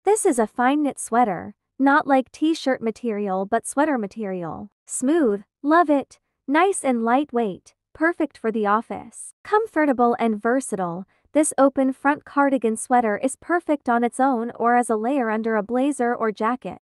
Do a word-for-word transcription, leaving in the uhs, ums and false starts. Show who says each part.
Speaker 1: This is a fine knit sweater, not like t-shirt material but sweater material. Smooth, love it, nice and lightweight, perfect for the office. Comfortable and versatile, this open front cardigan sweater is perfect on its own or as a layer under a blazer or jacket.